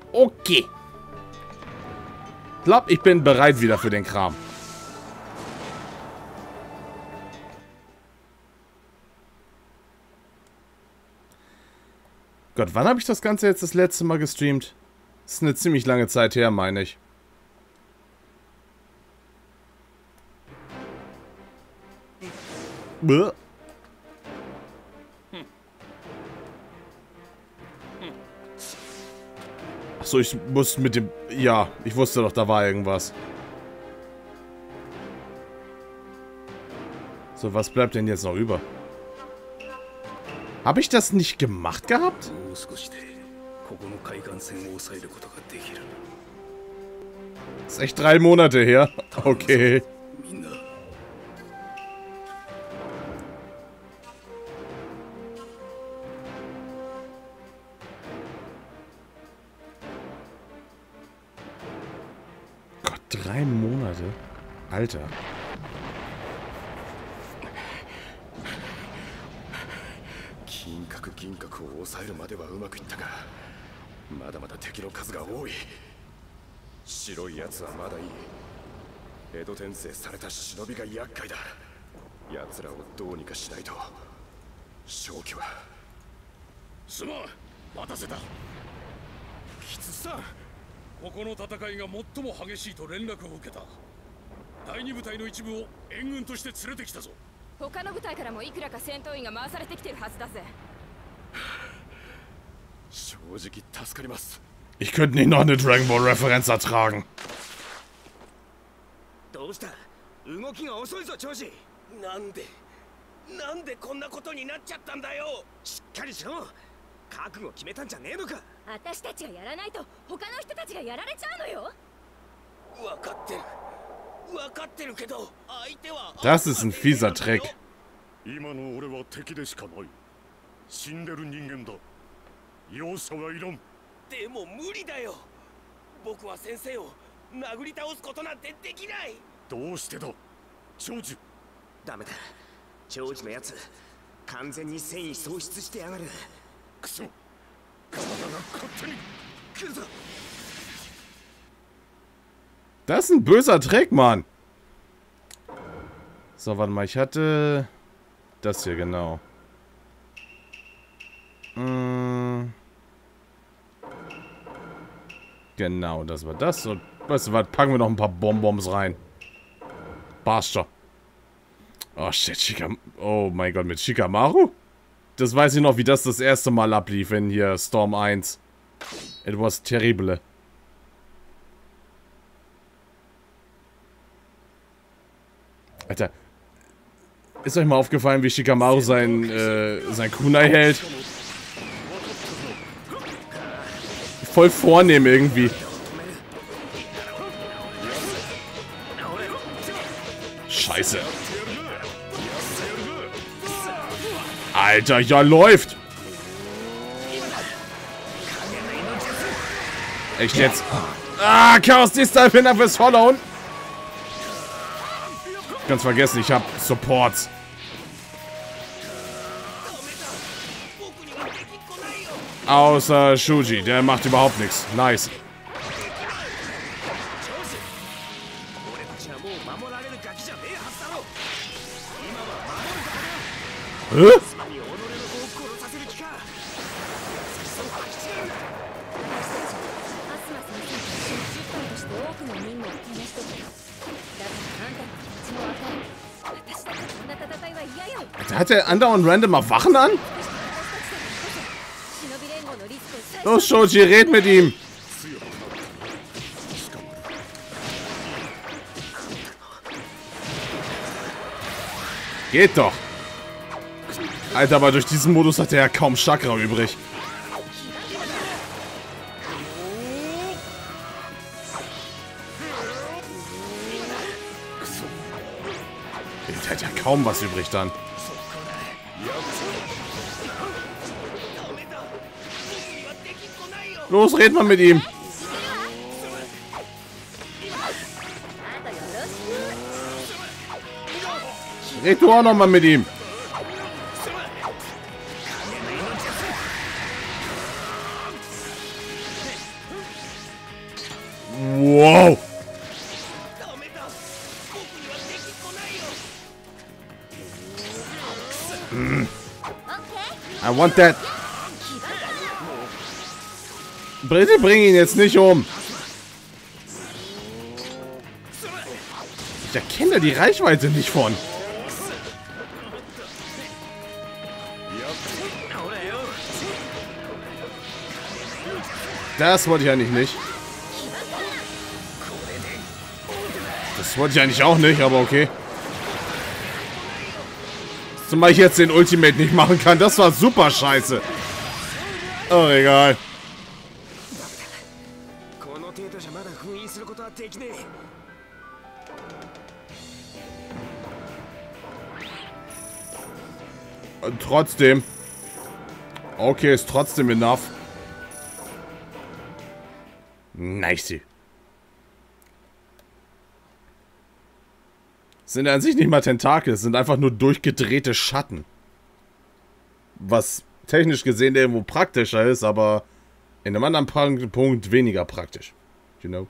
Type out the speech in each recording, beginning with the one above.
Okay. Ich glaube, ich bin bereit wieder für den Kram. Gott, wann habe ich das Ganze jetzt das letzte Mal gestreamt? Das ist eine ziemlich lange Zeit her, meine ich. Bäh. Achso, ich muss mit dem... Ja, ich wusste doch, da war irgendwas. So, was bleibt denn jetzt noch über? Habe ich das nicht gemacht gehabt? Das ist echt 3 Monate her. Okay. Gott, 3 Monate? Alter. Ich könnte nicht noch eine Dragon Ball Referenz ertragen. Das ist ein fieser Trick. Das ist ein böser Trick, Mann. So, warte mal, ich hatte das hier, genau. Genau, das war das. Und weißt du was, packen wir noch ein paar Bonbons rein. Passt. Oh shit, oh mein Gott, mit Shikamaru? Das weiß ich noch, wie das erste Mal ablief in hier Storm 1. It was terrible. Alter. Ist euch mal aufgefallen, wie Shikamaru sein Kunai hält? Voll vornehm irgendwie. Scheiße. Alter, ja läuft. Echt jetzt? Ah, Chaos Distal, vielen Dank fürs Followen. Ganz vergessen, ich hab Supports. Außer Shuji, der macht überhaupt nichts. Nice. Hä? Hat der andauernd random auf Wachen an? Los, Shoji, red mit ihm. Geht doch. Alter, aber durch diesen Modus hat er ja kaum Chakra übrig. Der hat ja kaum was übrig dann. Los, red mal mit ihm. Red du auch noch mal mit ihm. Wow. I want that. Bitte bring ihn jetzt nicht um. Ich erkenne da die Reichweite nicht von. Das wollte ich eigentlich nicht. Das wollte ich eigentlich auch nicht, aber okay. Zumal ich jetzt den Ultimate nicht machen kann. Das war super scheiße. Oh, egal. Und trotzdem. Okay, ist trotzdem enough. Nice. Sind an sich nicht mal Tentakel, es sind einfach nur durchgedrehte Schatten. Was technisch gesehen irgendwo praktischer ist, aber in einem anderen Punkt weniger praktisch. You know?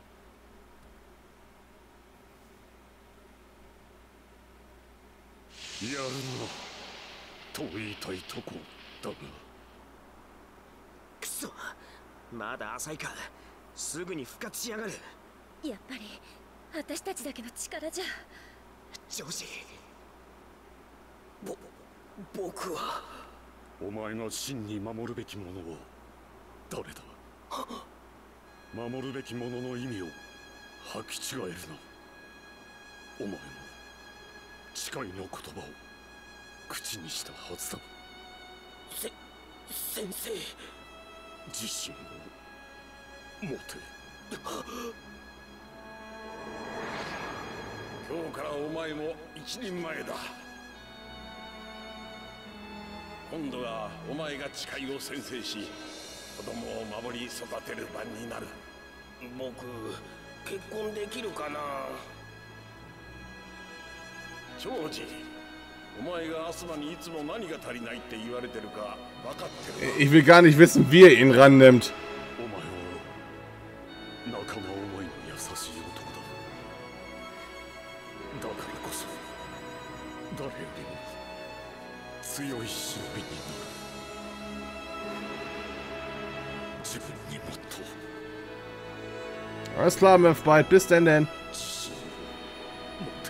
やっぱり私たちだけの力じゃ。 ジョージ、僕はお前が真に守るべきものは誰だ。守るべきものの意味を履き違えるな。お前も誓いの言葉を口にしたはずだ。先生、自信を持て。今日からお前も一人前だ。今度はお前が誓いを宣誓し、子供を守り育てる番になる。僕、結婚できるかな。長次、お前がアスマにいつも何が足りないって言われてるか分かってる。 Ich will gar nicht wissen, wie er ihn rannimmt. お前は仲間思いの優しい男だ。だからこそ誰よりも強い忍びになる。自分にもっと Alles klar, Murph, bald. Bis denn. 自信を持て。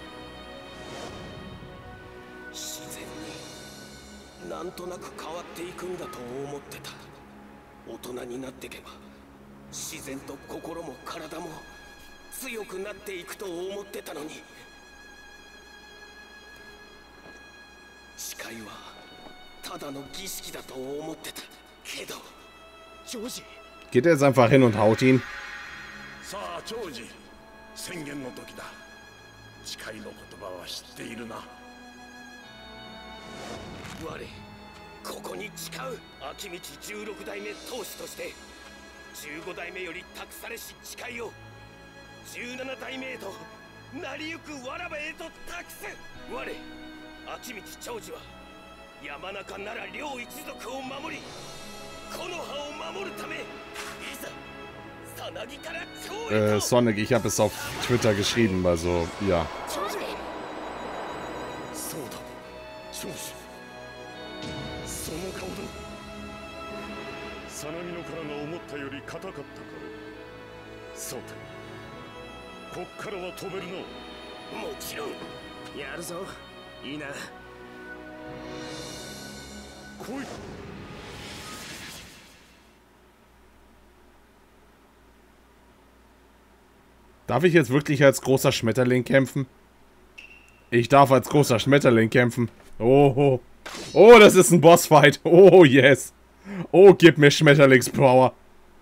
自然になんとなく変わっていくんだと思ってた。大人になってけば自然と心も体も強くなっていくと思ってたのに。誓いはただの儀式だと思ってたけど、ジョージ。 Geht er jetzt einfach hin und haut ihn? さあ、ジョージ、宣言の時だ。誓いの言葉は知っているな。我、ここに誓う。秋道16代目当主として15代目より託されし誓いを17代目へと成りゆくわらばへと託す。我、秋道長寿は山中なら両一族を守り、この葉を守るため、いざさなぎから超へと。 Sonic, ich habe es auf Twitter geschrieben, also ja. そうだ、長寿。その顔だ。さなぎの殻が思ったより硬かったから。さて、こっからは飛べるな。もちろん。やるぞ。いいな。来い。 Darf ich jetzt wirklich als großer Schmetterling kämpfen? Ich darf als großer Schmetterling kämpfen. Oh, oh, das ist ein Bossfight. Oh, yes. Oh, gib mir Schmetterlingspower.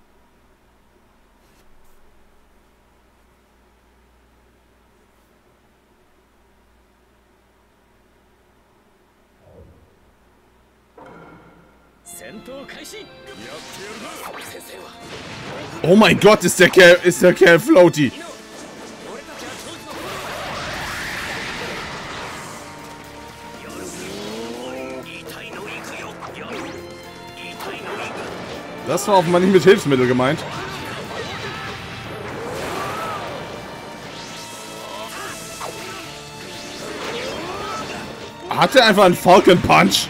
Oh mein Gott, ist der Kerl floaty. Das war offenbar nicht mit Hilfsmittel gemeint. Hat er einfach einen Falcon Punch?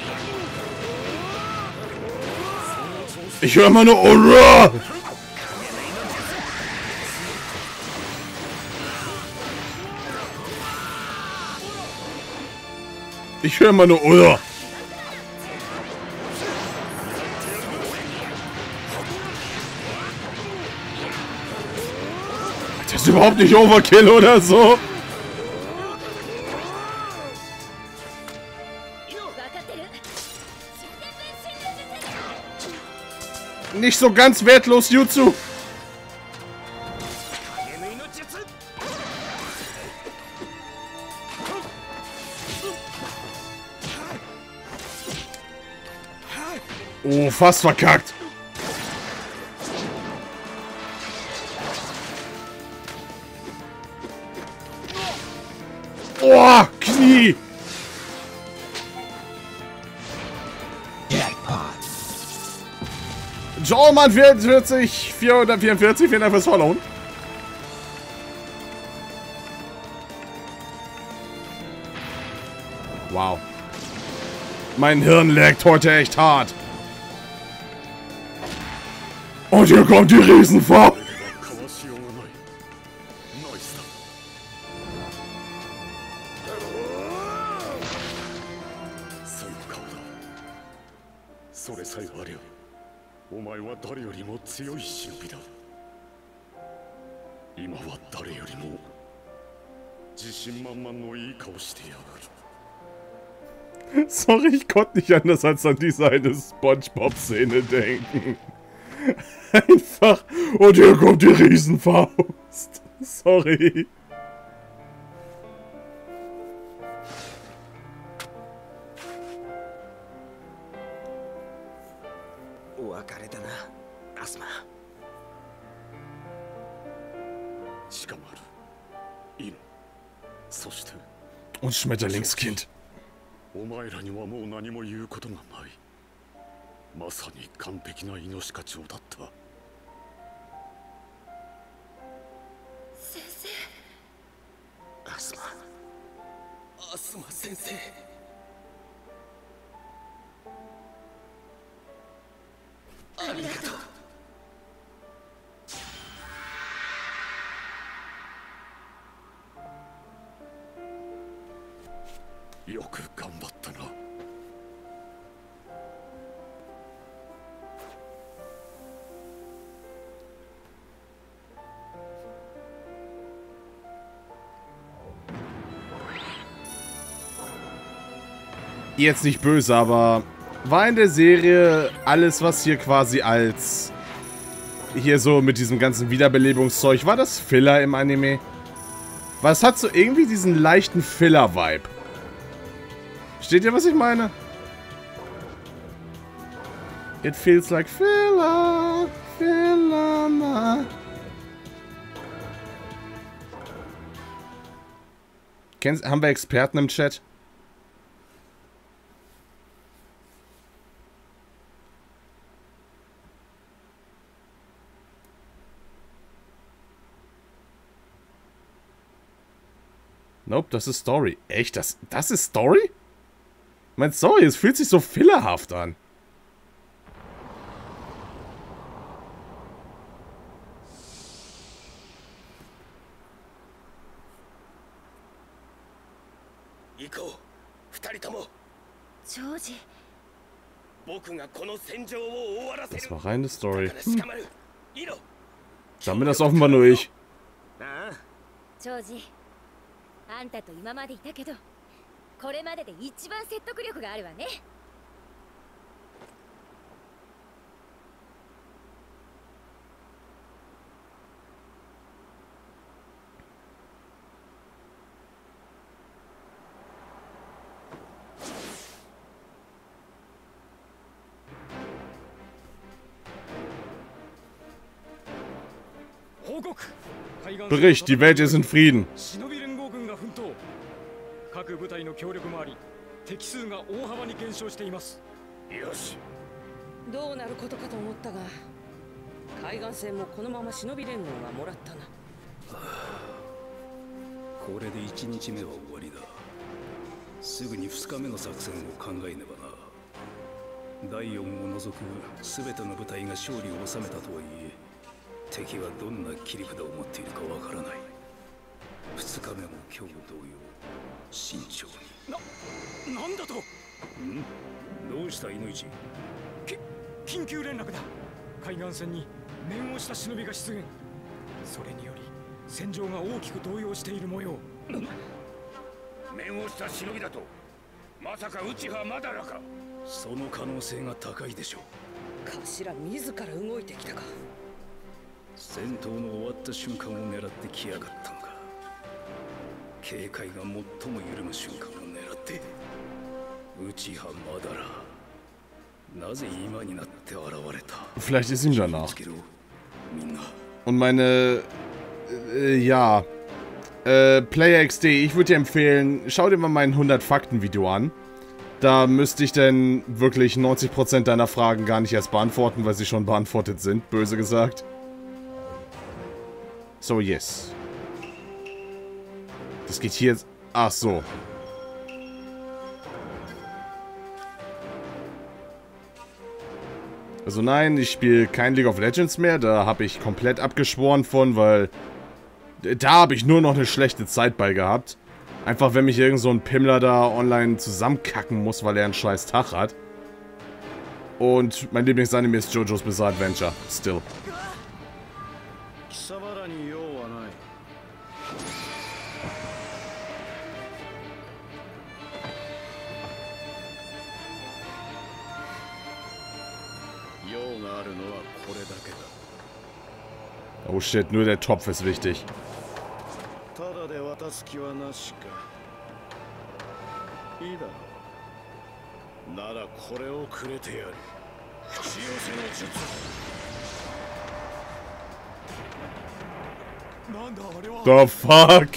Ich höre immer nur Ura! Ich höre immer nur Ura! Das ist überhaupt nicht Overkill oder so. Nicht so ganz wertlos, Jutsu. Oh, fast verkackt. Oh, Knie. Joe, Mann, 44, 444, vielen Dank fürs Followen. Wow. Mein Hirn laggt heute echt hart. Und hier kommt die Riesenfaust. Sorry, ich konnte nicht anders als an diese eine SpongeBob-Szene denken. Einfach. Und hier kommt die Riesenfaust. Sorry. Und Schmetterlingskind. Jetzt nicht böse, aber war in der Serie alles, was hier quasi als hier so mit diesem ganzen Wiederbelebungszeug, war das Filler im Anime? Weil es hat so irgendwie diesen leichten Filler-Vibe. Versteht ihr, was ich meine? It feels like Filler, Filler, na. Haben wir Experten im Chat? Nope, das ist Story. Echt? Das ist Story? Mein Story, es fühlt sich so fillerhaft an. Das war reine Story. Damit das offenbar nur ich. あんたと今までいたけど、これまでで一番説得力があるわね。 Bericht, die Welt ist in Frieden. 各部隊の協力もあり、敵数が大幅に減少しています。よし。どうなることかと思ったが、海岸線もこのまま忍び連合がもらったな。これで1日目は終わりだ。 すぐに2日目の作戦を考えねばな。第4を除く全ての部隊が勝利を収めたとはいえ、敵はどんな切り札を持っているかわからない。2日目も今日同様、慎重に。 なんだと。 どうした猪市。 緊急連絡だ。海岸線に面をした忍びが出現。それにより戦場が大きく動揺している模様。 面をした忍びだと。まさか内葉まだらか。 その可能性が高いでしょう。 頭自ら動いてきたか。 戦闘の終わった瞬間を狙ってきやがったのか。警戒が最も緩む瞬間を狙って内葉まだら。なぜ今になって現れた。 Vielleicht ist ihm danach. Und meine... ja... Player XD, ich würde dir empfehlen, schau dir mal mein 100-Fakten-Video an. Da müsste ich denn wirklich 90% deiner Fragen gar nicht erst beantworten, weil sie schon beantwortet sind, böse gesagt. So, yes. Das geht hier jetzt... Ach so. Also nein, ich spiele kein League of Legends mehr. Da habe ich komplett abgeschworen von, weil... Da habe ich nur noch eine schlechte Zeit bei gehabt. Einfach, wenn mich irgend so ein Pimmler da online zusammenkacken muss, weil er einen scheiß Tag hat. Und mein Lieblingsanime ist JoJo's Bizarre Adventure. Still. Oh shit, nur der Topf ist wichtig. The fuck?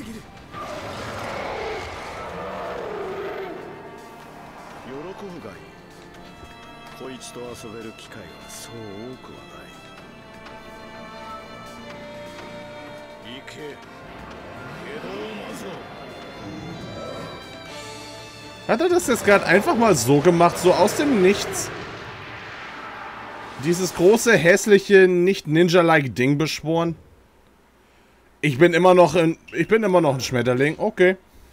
こいつと遊べる機会はそう多くはない。行け、江戸を待とう。 Hat er das jetzt gerade einfach mal so gemacht, so aus dem Nichts? Dieses große, hässliche, nicht Ninja-like Ding beschworen? Ich bin immer noch ein Schmetterling, okay.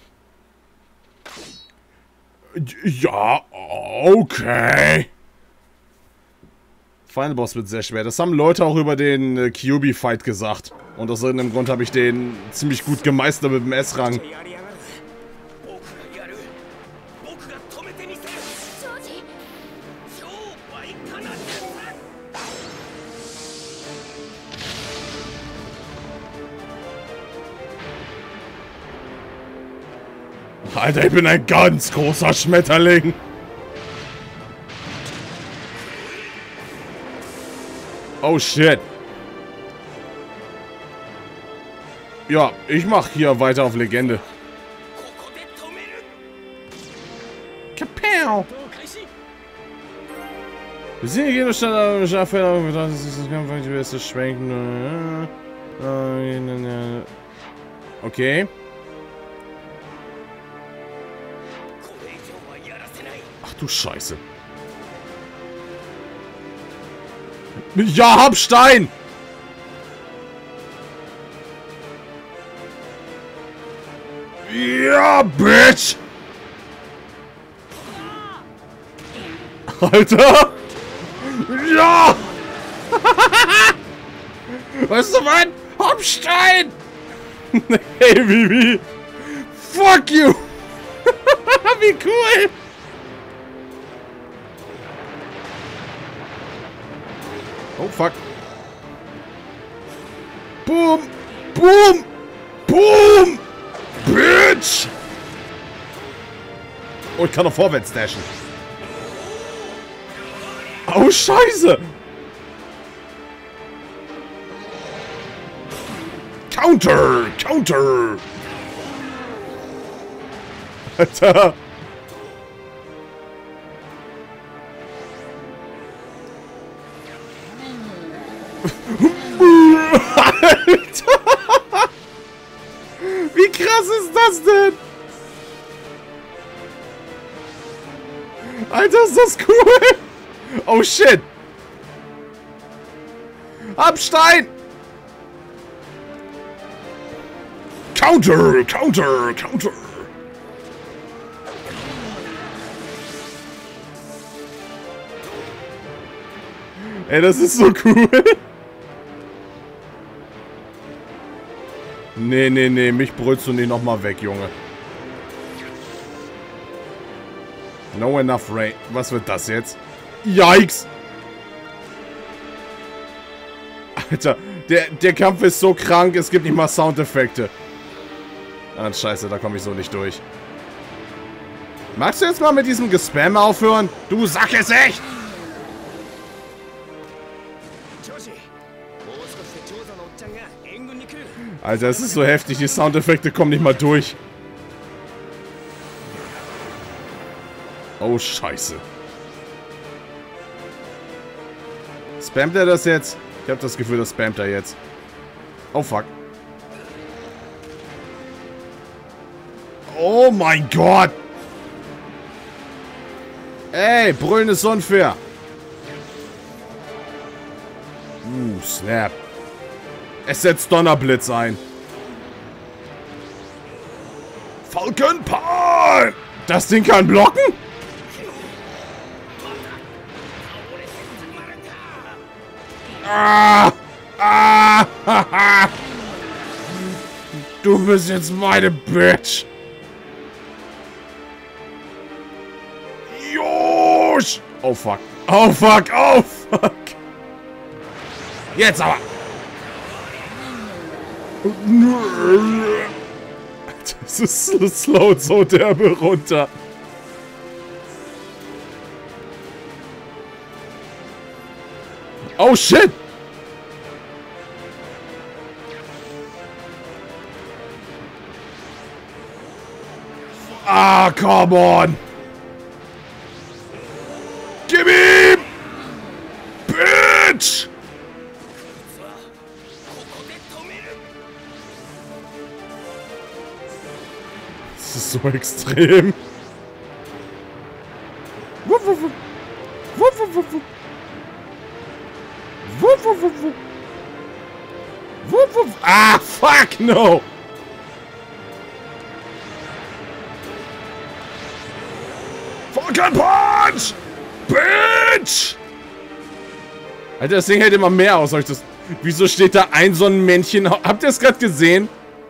Ja, okay. Final Boss wird sehr schwer. Das haben Leute auch über den Kyuubi-Fight gesagt. Und aus irgendeinem Grund habe ich den ziemlich gut gemeistert mit dem S-Rang. Alter, ich bin ein ganz großer Schmetterling. Oh shit. Ja, ich mach hier weiter auf Legende. Kapow! Wir sehen hier Gegenstand, das ist ganz beste Schwenken. Okay. Ach du Scheiße. Ja, hab Stein! Ja, Bitch! Alter! Ja! Weißt du was? Hab Stein! Hey, Bibi! Fuck you! Wie cool! Oh, fuck. Boom! Boom! Boom! Bitch! Oh, ich kann noch vorwärts dashen. Oh, Scheiße! Counter! Counter! Alter! Alter! Wie krass ist das denn? Alter, ist das cool! Oh shit! Abstein! Counter! Counter! Counter! Ey, das ist so cool! Nee, nee, nee, mich brüllst du nicht nochmal weg, Junge. No enough rain. Was wird das jetzt? Yikes! Alter, der Kampf ist so krank, es gibt nicht mal Soundeffekte. Ah, scheiße, da komme ich so nicht durch. Magst du jetzt mal mit diesem Gespam aufhören? Du Sack es echt! Alter, es ist so heftig, die Soundeffekte kommen nicht mal durch. Oh, scheiße. Spammt er das jetzt? Ich habe das Gefühl, das spammt er jetzt. Oh, fuck. Oh mein Gott! Ey, brüllen ist unfair. Snap. Es setzt Donnerblitz ein. Falcon Punch! Das Ding kann blocken? Ah! Ah! Haha! Du bist jetzt meine Bitch! Josh! Oh fuck. Oh fuck. Oh fuck. Jetzt aber! Das ist slow so derbe runter. Oh shit! Ah, come on! Gib ihm! Bitch! Das ist so extrem. Wuff, wuff, wuff. Wuff, wuff, wuff, wuff. Wuff, wuff, wuff, wuff. Wuff, wuff. Ah, fuck, no! Falcon Punch! Bitch! Alter, das Ding hält immer mehr aus. Wieso steht da ein so ein Männchen? Habt ihr es gerade gesehen?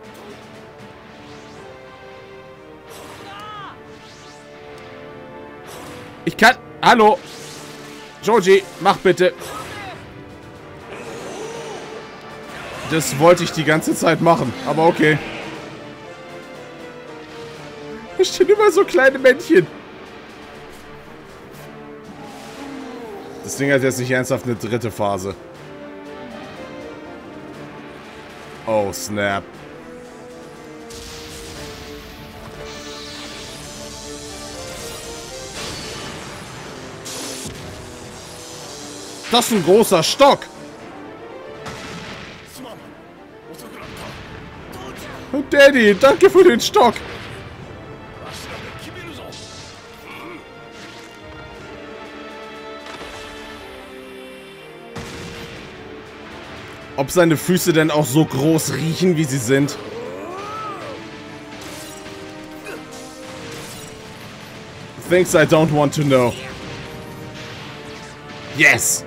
Ich kann... Hallo? Joji, mach bitte. Das wollte ich die ganze Zeit machen, aber okay. Da stehen immer so kleine Männchen. Das Ding hat jetzt nicht ernsthaft eine dritte Phase. Oh, snap. Das ist ein großer Stock. Oh, Daddy, danke für den Stock. Ob seine Füße denn auch so groß riechen, wie sie sind? Things I don't want to know. Yes!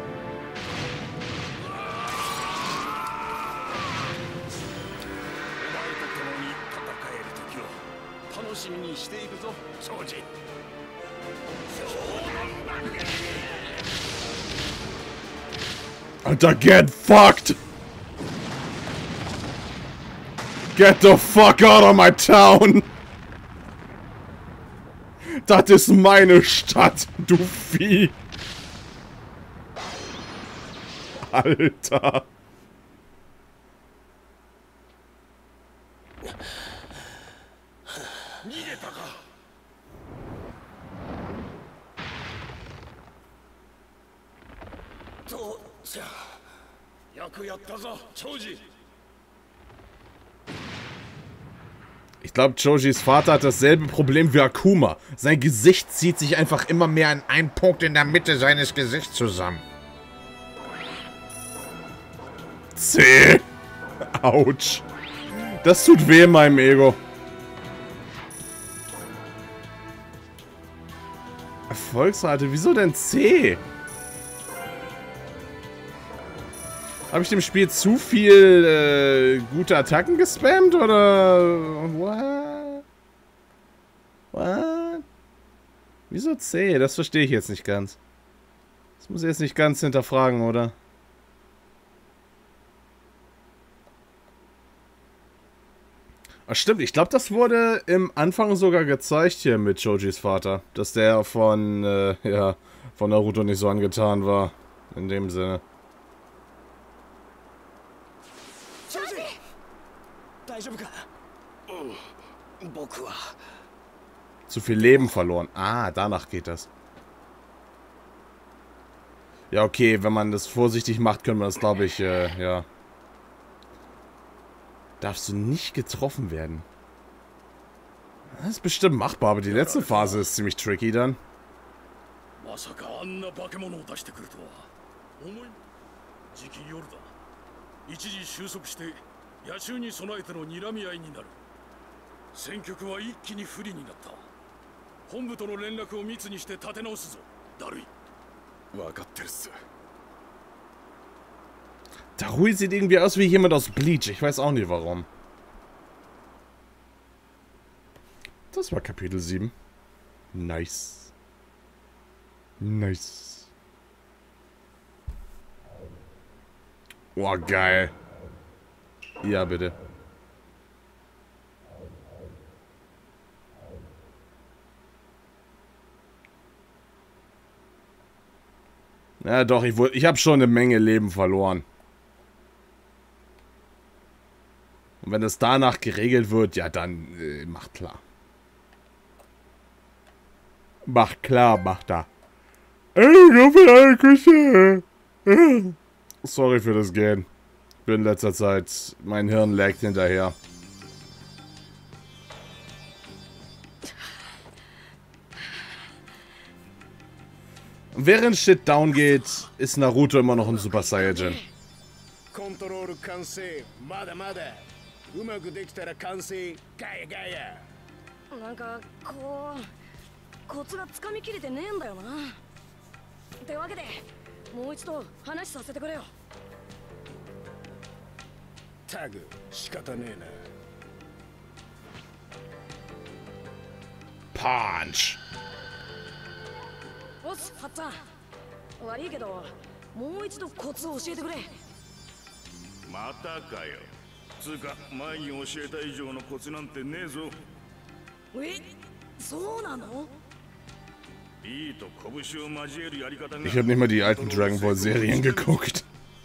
Alter, get fucked! Get the fuck out of my town! Das ist meine Stadt, du Vieh! Alter! Ich glaube, Chojis Vater hat dasselbe Problem wie Akuma. Sein Gesicht zieht sich einfach immer mehr an einen Punkt in der Mitte seines Gesichts zusammen. C. Autsch. Das tut weh in meinem Ego. Erfolgsrate, wieso denn C? Habe ich dem Spiel zu viel gute Attacken gespammt oder what? What? Wieso C? Das verstehe ich jetzt nicht ganz. Das muss ich jetzt nicht ganz hinterfragen, oder? Ach stimmt, ich glaube, das wurde im Anfang sogar gezeigt hier mit Chojis Vater. Dass der von, ja, von Naruto nicht so angetan war. In dem Sinne. Zu viel Leben verloren. Ah, danach geht das. Ja, okay, wenn man das vorsichtig macht, können wir das, glaube ich, ja. Darfst du nicht getroffen werden. Das ist bestimmt machbar, aber die letzte Phase ist ziemlich tricky dann. Darui sieht irgendwie aus wie jemand aus Bleach. Ich weiß auch nicht warum. Das war Kapitel 7. Nice. Nice. Oh, geil. Ja, bitte. Ja, doch, ich habe schon eine Menge Leben verloren. Und wenn es danach geregelt wird, ja, dann macht klar. Macht klar, macht da. Sorry für das Gehen. Bin in letzter Zeit, mein Hirn laggt hinterher. Während Shit down geht, ist Naruto immer noch ein Super Saiyajin. Punch. Ich habe nicht mal die alten Dragon Ball Serien geguckt.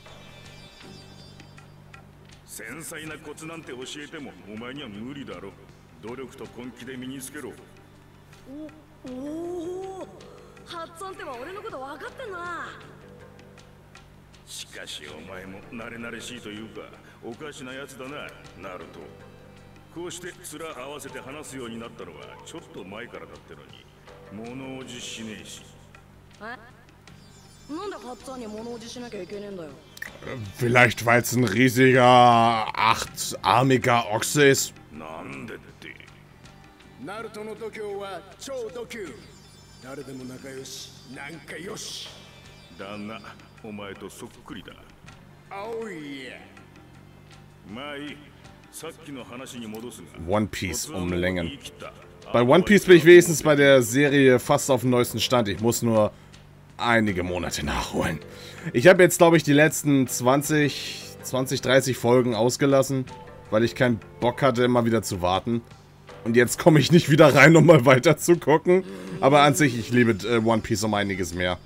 Vielleicht, weil es ein riesiger, achtarmiger Ochse ist. One Piece um Längen. Bei One Piece bin ich wenigstens bei der Serie fast auf dem neuesten Stand. Ich muss nur einige Monate nachholen. Ich habe jetzt, glaube ich, die letzten 20, 30 Folgen ausgelassen, weil ich keinen Bock hatte, immer wieder zu warten. Und jetzt komme ich nicht wieder rein, um mal weiter zu gucken. Aber an sich, ich liebe One Piece um einiges mehr.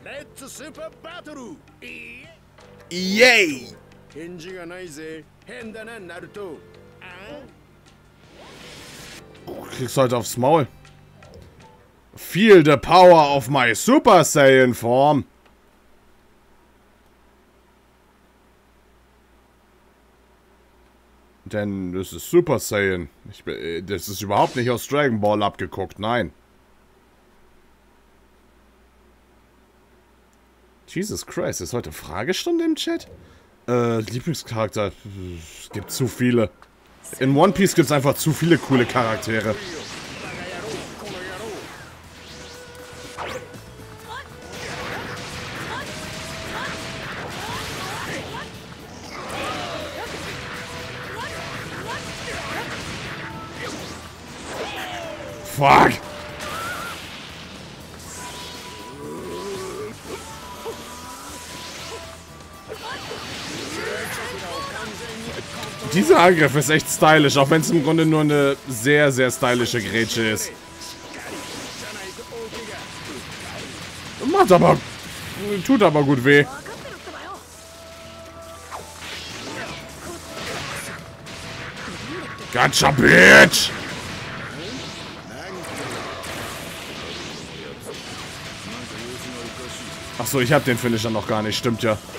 Yay! Kriegst heute aufs Maul. Feel the power of my Super Saiyan Form. Denn das ist Super Saiyan. Das ist überhaupt nicht aus Dragon Ball abgeguckt, nein. Jesus Christ, ist heute Fragestunde im Chat? Lieblingscharakter. Es gibt zu viele. In One Piece gibt es einfach zu viele coole Charaktere. Fuck! Dieser Angriff ist echt stylisch, auch wenn es im Grunde nur eine sehr, sehr stylische Grätsche ist. Macht aber... tut aber gut weh. Gotcha, bitch! Achso, ich hab den Finisher noch gar nicht, stimmt ja.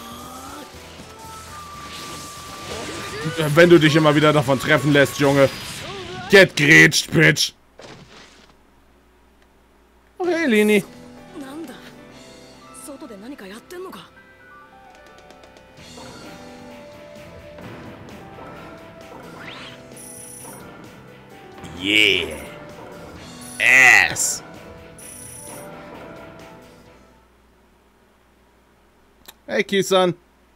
Wenn du dich immer wieder davon treffen lässt, Junge. Get grätscht, bitch. Okay, Lini. Yeah. Ass. Hey, Kisan.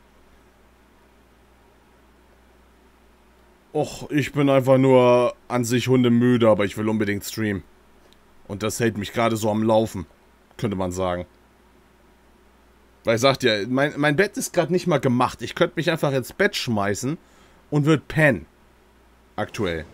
Och, ich bin einfach nur an sich hundemüde, aber ich will unbedingt streamen. Und das hält mich gerade so am Laufen, könnte man sagen. Weil ich sagt ja, mein Bett ist gerade nicht mal gemacht. Ich könnte mich einfach ins Bett schmeißen und würde pennen. Aktuell.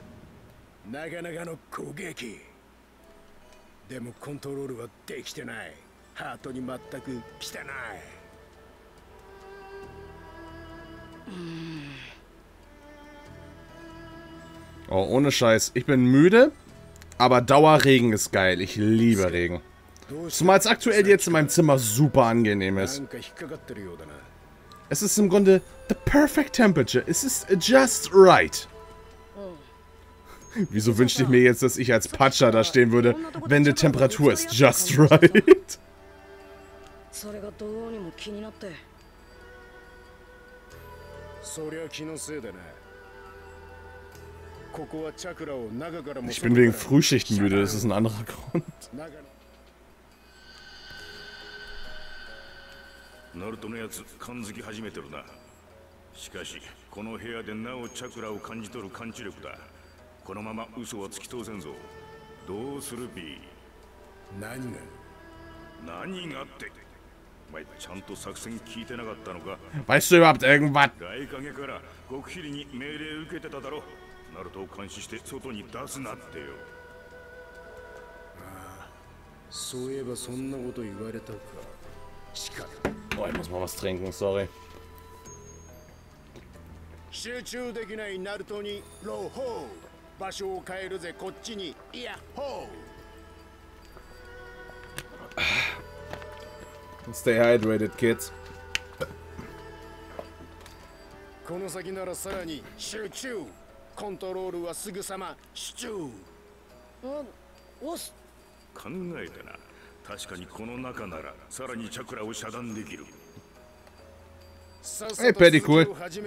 Oh, ohne Scheiß. Ich bin müde, aber Dauerregen ist geil. Ich liebe Regen. Zumal es aktuell jetzt in meinem Zimmer super angenehm ist. Es ist im Grunde the perfect temperature. Es ist just right. Wieso wünschte ich mir jetzt, dass ich als Patscher da stehen würde, wenn die Temperatur ist just right? Ich bin wegen Frühschichten müde, das ist ein anderer Grund. Weißt du überhaupt irgendwas? Oh, ich muss mal was trinken, sorry. Stay hydrated, kids. Hey, Paddy, cool.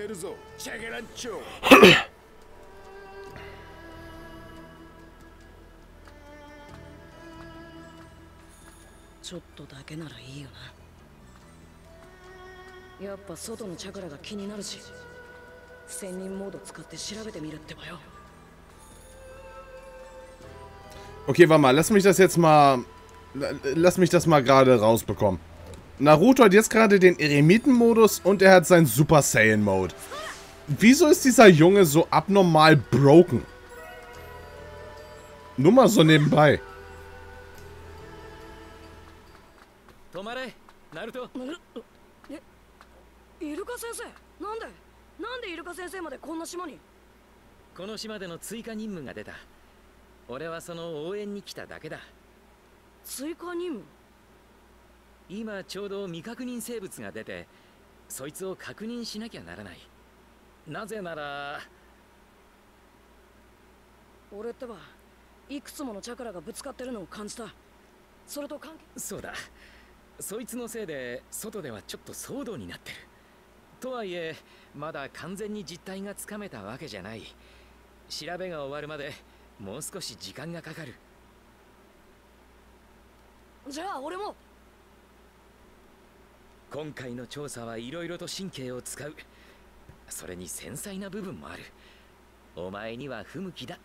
Okay, warte mal, lass mich das jetzt mal... Lass mich das mal gerade rausbekommen. Naruto hat jetzt gerade den Eremiten-Modus und er hat seinen Super Saiyan-Mode. Wieso ist dieser Junge so abnormal broken? Nur mal so nebenbei. 止まれ、ナルト。 イルカ先生、なんでイルカ先生までこんな島に？ この島での追加任務が出た。俺はその応援に来ただけだ。 追加任務？ 今ちょうど未確認生物が出て、そいつを確認しなきゃならない。なぜなら俺ってばいくつものチャクラがぶつかってるのを感じた。それと関係？ そうだ、そいつのせいで外ではちょっと騒動になってる。とはいえまだ完全に実態がつかめたわけじゃない。調べが終わるまでもう少し時間がかかる。 じゃあ俺も。 今回の調査はいろいろと神経を使う。それに繊細な部分もある。お前には不向きだ。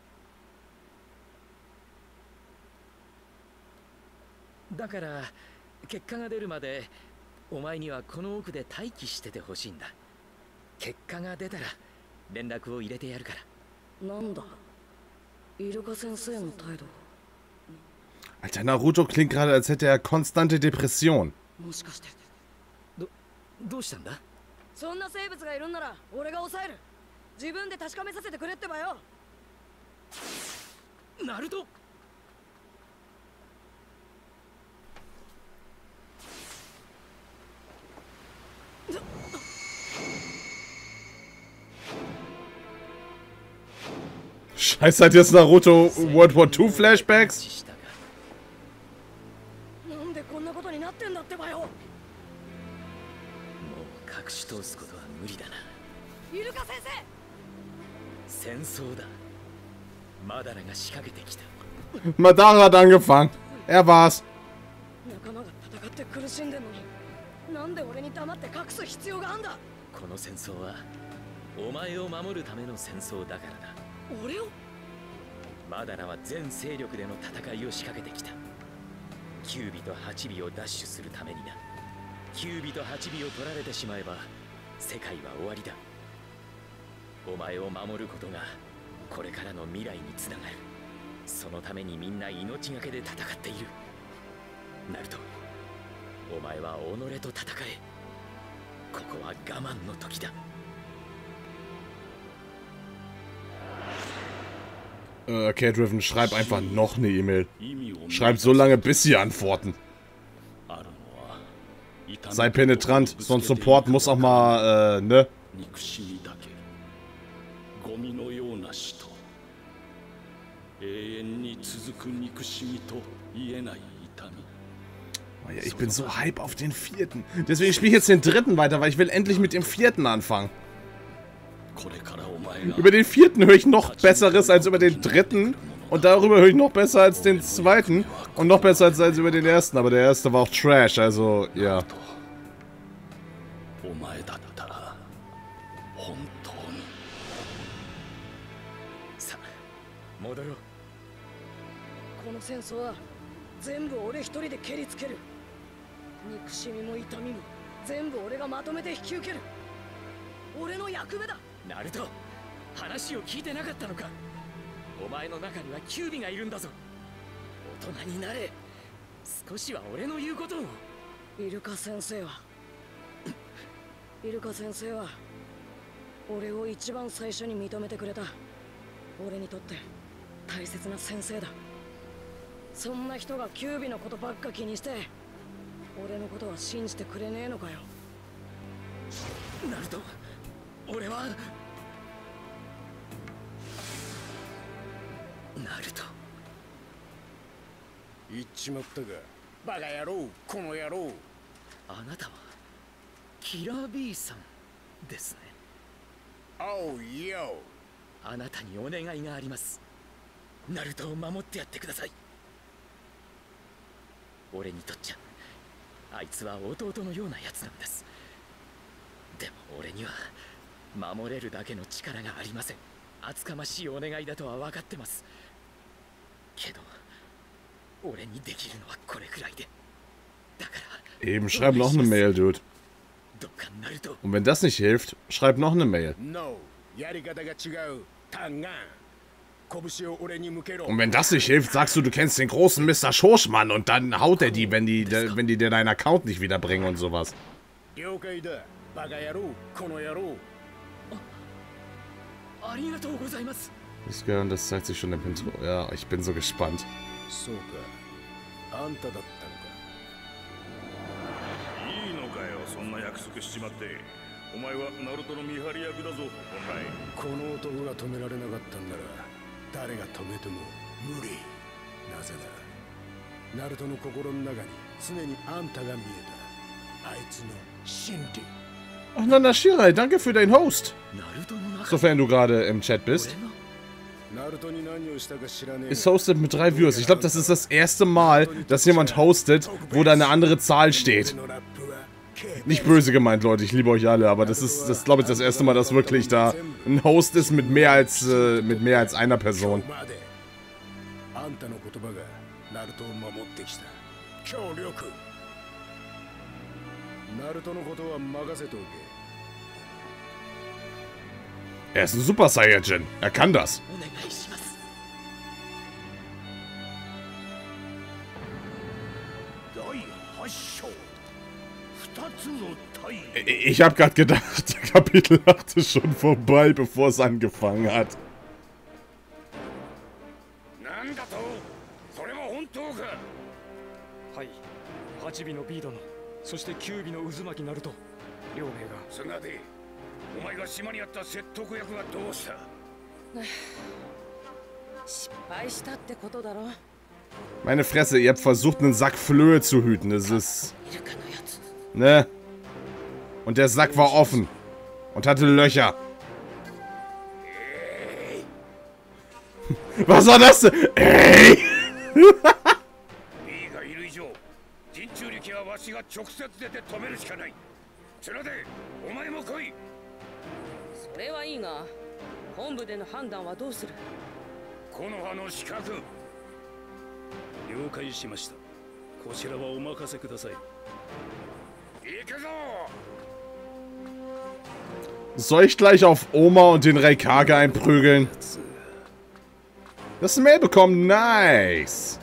だから結果が出るまでお前にはこの奥で待機しててほしいんだ。結果が出たら連絡を入れてやるから。 なんだ、イルカ先生の態度。 Alter, Naruto klingt gerade, als hätte er konstante Depression. もしかして。 どうしたんだ？ そんな生物がいるんなら俺が抑える。自分で確かめさせてくれってばよ。 ナルト。 Scheiße, hat jetzt Naruto World War II Flashbacks? なんでこんなことになってんだってばよ。 もう隠し通すことは無理だな。 イルカ先生。 戦争だ。マダラが仕掛けてきた。 Madara hat angefangen. Er war's. 仲間が戦って苦しんでんのに、なんで俺に黙って隠す必要があんだ。 この戦争はお前を守るための戦争だからだ。 俺を？ マダラは全勢力での戦いを仕掛けてきた。9尾と8尾を奪取するためにな。9尾と8尾を取られてしまえば世界は終わりだ。お前を守ることがこれからの未来につながる。そのためにみんな命がけで戦っている。ナルト、お前は己と戦え。ここは我慢の時だ。 Okay, Driven, schreib einfach noch eine E-Mail. Schreib so lange, bis sie antworten. Sei penetrant, so ein Support muss auch mal, ne? Oh ja, ich bin so hype auf den 4. Deswegen spiele ich jetzt den 3. weiter, weil ich will endlich mit dem 4. anfangen. Über den 4. höre ich noch Besseres als über den 3. Und darüber höre ich noch besser als den 2. Und noch besser als über den 1. Aber der 1. war auch Trash, also ja. ナルト、話を聞いてなかったのか。お前の中には9尾がいるんだぞ。大人になれ。少しは俺の言うことを。 イルカ先生は俺を一番最初に認めてくれた。俺にとって大切な先生だ。そんな人が9尾のことばっか気にして俺のことは信じてくれねえのかよ。 ナルト、俺はナルト。 言っちまったか、バカ野郎、この野郎。 あなたはキラー B さんですね。 おうよ。 あなたにお願いがあります。ナルトを守ってやってください。俺にとっちゃあいつは弟のようなやつなんです。でも俺には守れるだけの力がありません。厚かましいお願いだとは分かってます。けど俺にできるのはこれくらいで。だから Eben, schreib noch eine Mail, Dude. Und wenn das nicht hilft, schreib noch eine Mail. やり方が違う。タンガン。 Schreib noch eine Mail. やり方が違う。タンガン。 ナルト、 Und wenn das nicht hilft, sagst du, du kennst den großen Mr. Schorschmann und dann haut er die, wenn die dir deinen Account nicht wiederbringen und sowas. Das zeigt sich schon im Intro. Ja, ich bin so gespannt. Ach, Nanashirai, danke für deinen Host. Sofern du gerade im Chat bist. Ist hostet mit 3 Viewers. Ich glaube, das ist das erste Mal, dass jemand hostet, wo da eine andere Zahl steht. Nicht böse gemeint, Leute, ich liebe euch alle, aber das ist glaube ich, das erste Mal, dass wirklich da ein Host ist mit mehr als einer Person. Er ist ein Super Saiyajin. Er kann das. Ich habe gerade gedacht, Kapitel 8 ist schon vorbei, bevor es angefangen hat. Meine Fresse, ihr habt versucht, einen Sack Flöhe zu hüten. Das ist... Ne? Und der Sack war offen. Und hatte Löcher. Was war das denn? Ey! Soll ich gleich auf Oma und den Raikage einprügeln? Das Mail bekommen, nice.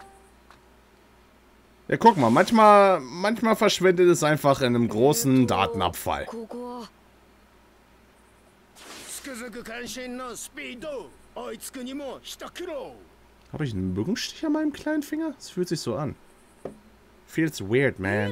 Ja, guck mal, manchmal verschwindet es einfach in einem großen Datenabfall. Habe ich einen Mückenstich an meinem kleinen Finger? Das fühlt sich so an. Feels weird, man.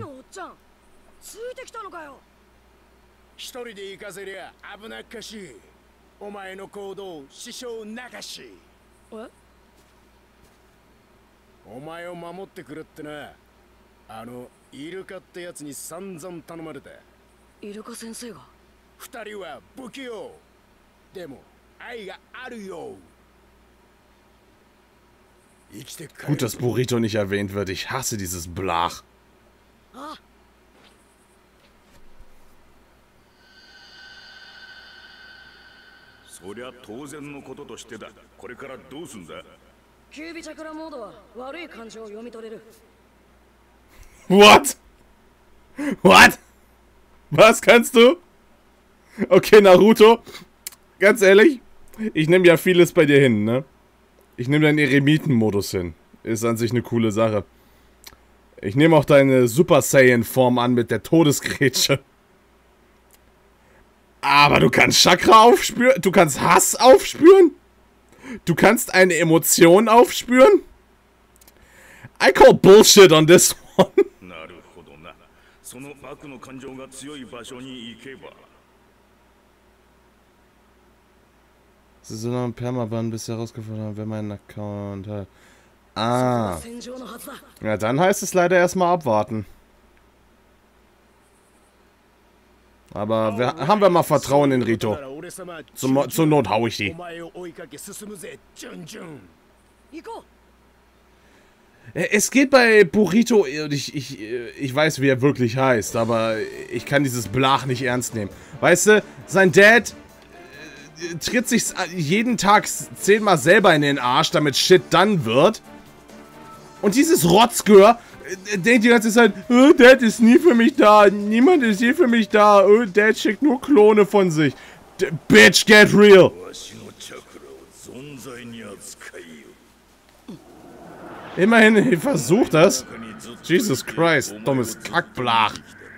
Gut, dass Burrito nicht erwähnt wird. Ich hasse dieses Blach. What? What? Was kannst du? Okay, Naruto. Ganz ehrlich, ich nehme ja vieles bei dir hin, ne? Ich nehme deinen Eremiten-Modus hin. Ist an sich eine coole Sache. Ich nehme auch deine Super Saiyan-Form an mit der Todesgrätsche. Aber du kannst Chakra aufspüren? Du kannst Hass aufspüren? Du kannst eine Emotion aufspüren? I call bullshit on this one. Sie sind noch ein Permaban, bis sie herausgefunden haben, wer meinen Account hat. Ah. Ja, dann heißt es leider erstmal abwarten. Aber haben wir mal Vertrauen in Rito. Zur Not hau ich die. Es geht bei Burrito, ich weiß, wie er wirklich heißt, aber ich kann dieses Blach nicht ernst nehmen. Weißt du, sein Dad tritt sich jeden Tag 10-mal selber in den Arsch, damit Shit done wird. Und dieses Rotzgör denkt die ganze Zeit, oh, Dad ist nie für mich da, niemand ist hier für mich da, oh, Dad schickt nur Klone von sich. Bitch, get real! Immerhin, ich versuch das. Jesus Christ, dummes Kackblach.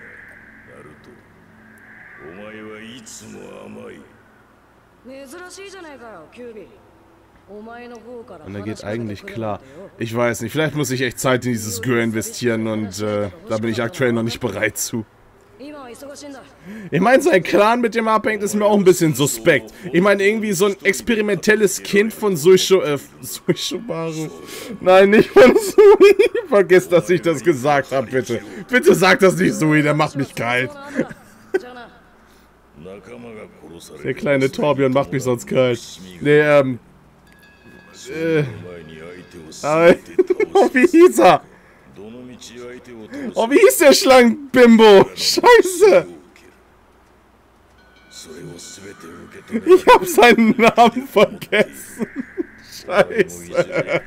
Und er geht eigentlich klar. Ich weiß nicht, vielleicht muss ich echt Zeit in dieses Gehör investieren und da bin ich aktuell noch nicht bereit zu. Ich meine, sein Clan mit dem abhängt, ist mir auch ein bisschen suspekt. Ich meine, irgendwie so ein experimentelles Kind von Suishomaru. Nein, nicht von Sui. Vergiss, dass ich das gesagt habe, bitte. Bitte sag das nicht, Sui, der macht mich kalt. Der kleine Torbjörn macht mich sonst kalt. Nee, oh, wie hieß er? Oh, wie hieß der Schlangenbimbo? Scheiße! Ich hab seinen Namen vergessen. Scheiße.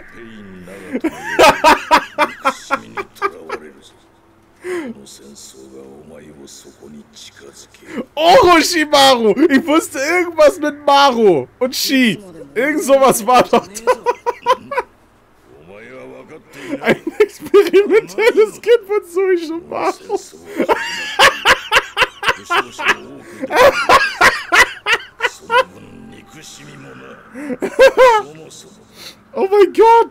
Orochimaru! Ich wusste irgendwas mit Maru und Shi. Irgend sowas war doch da. Ein experimentelles Kind von Suishomaru. Oh mein Gott!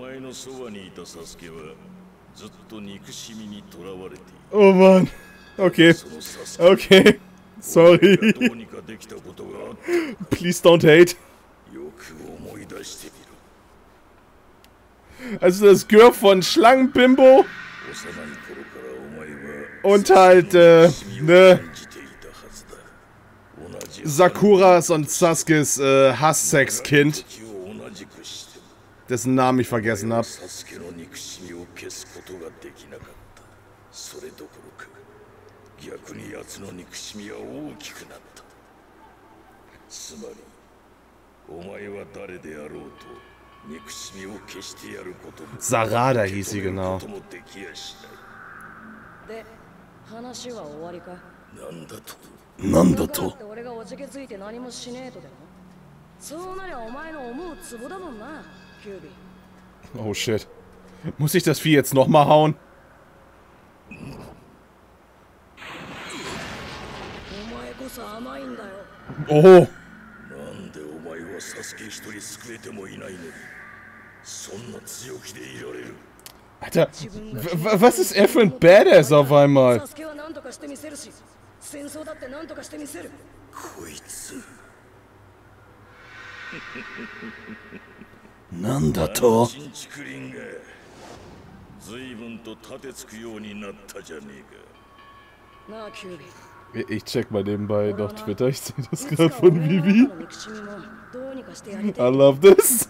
Oh Mann. Okay. Okay. Sorry. Please don't hate. Also das Gehör von Schlangenbimbo und halt, ne, Sakuras und Sasukes Hasssex-Kind, dessen Namen ich vergessen habe. Sarada hieß sie genau. Nandato. Oh shit. Muss ich das Vieh jetzt nochmal hauen? Oh. Alter, was ist er für ein Badass auf einmal? Nandato. Ich check mal nebenbei noch Twitter, ich sehe das gerade von Vivi. I love this.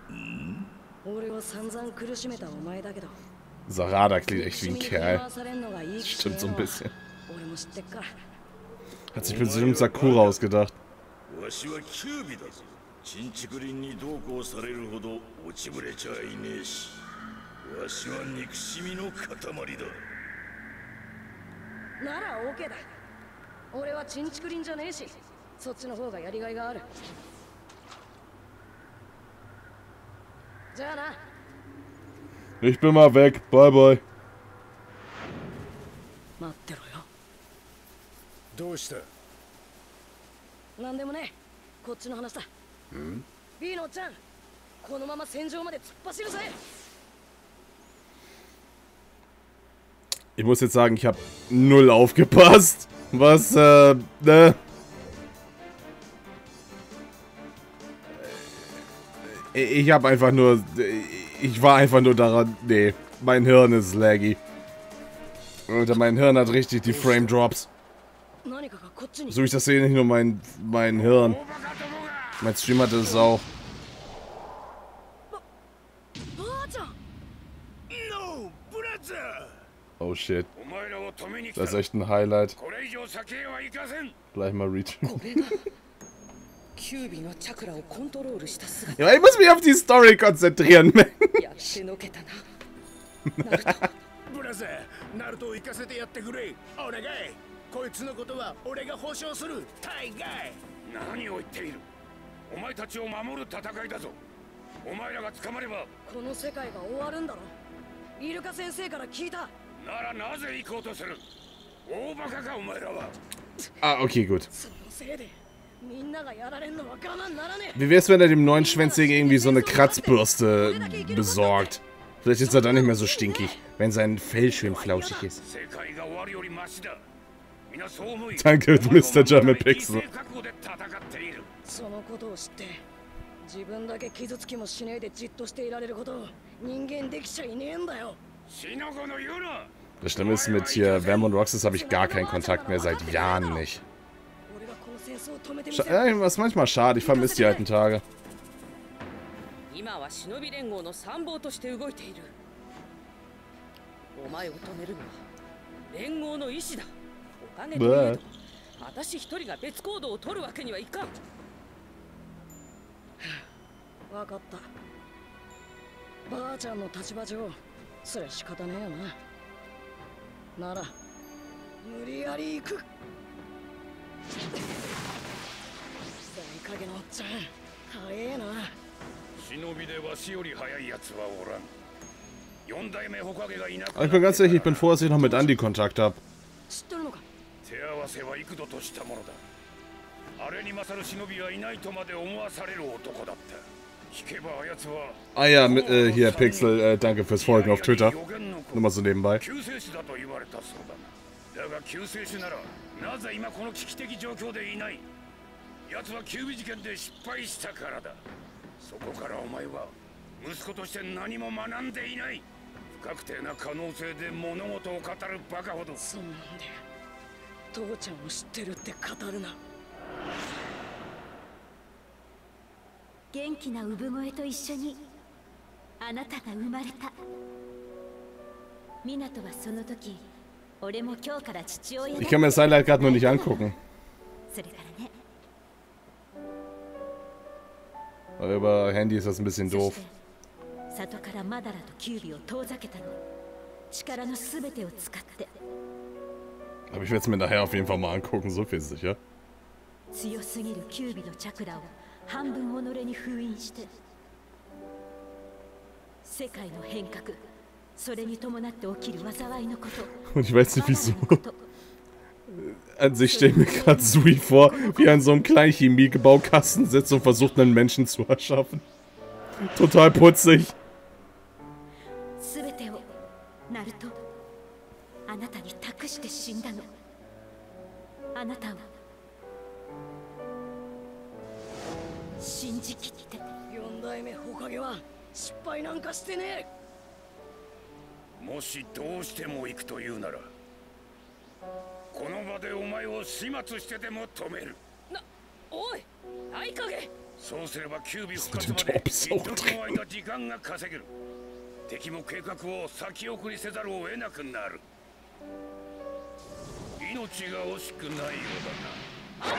Sarada klingt echt wie ein Kerl. Stimmt so ein bisschen. Hat sich bestimmt Sakura ausgedacht. Ich bin mal weg. Bye bye. Ich muss jetzt sagen, ich habe null aufgepasst. Was, ne? Ich habe einfach nur... Ich war einfach nur daran... Nee, mein Hirn ist laggy. Alter, mein Hirn hat richtig die Frame Drops. So ich das sehe, nicht nur mein Hirn. Mein Stream hatte es auch. Oh shit. Das ist echt ein Highlight. Gleich mal retweeten. Ja, ich muss mich auf die Story konzentrieren, Mensch. お前らが捕まればこの世界が終わるんだろ。イルカ先生から聞いた。 ならなぜ行こうとする。大バカかお前らは。 Ah, okay, gut. そのせいでみんながやられんのは我慢ならねえ。 Wie wär's, wenn er dem neuen Schwänzigen irgendwie so eine Kratzbürste besorgt? Vielleicht ist er dann nicht mehr so stinkig, wenn sein Fell schön flauschig ist. Danke, Mr. German Pixel. そのことを知って自分だけ傷つきもしねえでじっとしていられることを人間できちゃいねえんだよ。 Das Schlimme ist, mit hier Vermont Roxas habe ich gar keinen Kontakt mehr, seit Jahren nicht. Was manchmal schade, ich vermisse die alten Tage. 今は忍び連合の参謀として動いている。お前を止めるのは連合の意志だ。おかげで私一人が別行動を取るわけにはいかん。 わかった。ばあちゃんの立場上そりゃ仕方ねえよな。なら無理やり行く。大影のおっちゃん早えな。 忍びでわしより早いやつはおらん。4代目ホカゲがいなくなって。 Ich bin ganz ehrlich, ich bin froh, dass ich noch mit Andy Kontakt habe. 知ってるのか。 手合わせは幾度としたものだ。あれに勝る忍びはいないとまで思わされる男だった。聞けばあやつは。 Ah ja, hier Pixel, danke fürs Folgen auf Twitter. Nur mal so nebenbei. 救世主だと言われたそうだな。だが救世主ならなぜ今この危機的状況でいない。奴はキュービ事件で失敗したからだ。そこからお前は息子として何も学んでいない。不確定な可能性で物事を語るバカほど。 そんなんで父ちゃんを知ってるって語るな。 元気な産声と一緒にあなたが生まれた。湊はその時俺も今日から父親だ。 Ich kann mir das Highlight gerade nur nicht angucken. それからね。 Weil über Handy ist das ein bisschen doof. 里からマダラとキュービを遠ざけたの。力のすべてを使って。 Aber ich werde es mir nachher auf jeden Fall mal angucken, so viel ist sicher. 強すぎるキュービのチャクラを半分己に封印して。世界の変革、それに伴って起きる災いのこと。 Und ich weiß nicht wieso. An sich stelle ich mir gerade Sui vor, wie er in so einem kleinen Chemie-Baukasten sitzt und versucht, einen Menschen zu erschaffen. Total putzig. 全てをナルト、あなたに託して死んだの。あなたは信じきって。 4代目ホカゲは失敗なんかしてねえ。もしどうしても行くというなら、この場でお前を始末してでも止める。 おい、大影。 そうすればキュービ復活まで一刻の間時間が稼げる。敵も計画を先送りせざるを得なくなる。命が惜しくないようだな。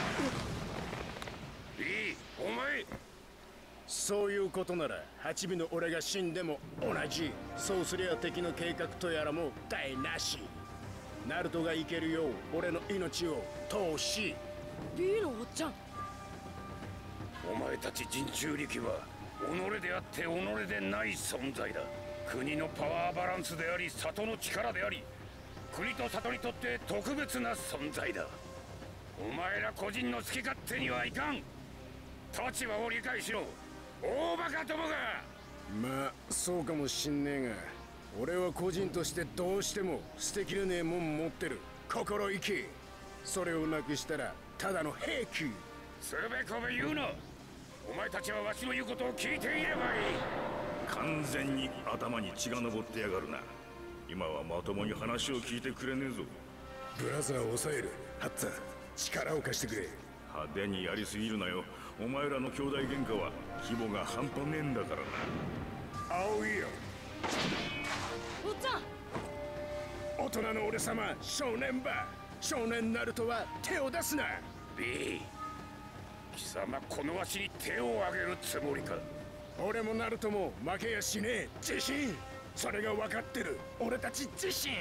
いい、お前。 そういうことなら八尾の俺が死んでも同じ。そうすりゃ敵の計画とやらも台なし。ナルトが行けるよう俺の命を通し。 B のおっちゃん。 お前たち人中力は己であって己でない存在だ。国のパワーバランスであり里の力であり、国と里にとって特別な存在だ。お前ら個人の好き勝手にはいかん。立場を理解しろ、大バカどもが。 まあそうかもしんねえが、俺は個人としてどうしても捨てきれねえもん持ってる。心意気。それをなくしたらただの兵器。 つべこべ言うな。お前たちはわしの言うことを聞いていればいい。 完全に頭に血が上ってやがるな。今はまともに話を聞いてくれねえぞ。 ブラザーを抑える。ハッツァ、力を貸してくれ。 派手にやりすぎるなよ。お前らの兄弟喧嘩は規模が半端ねえんだからな。 青いよ。 おっちゃん。 大人の俺様、少年ば。少年ナルトは手を出すな。 B、貴様このわしに手を挙げるつもりか。 俺もナルトも負けやしねえ。自信。それが分かってる。俺たち自信。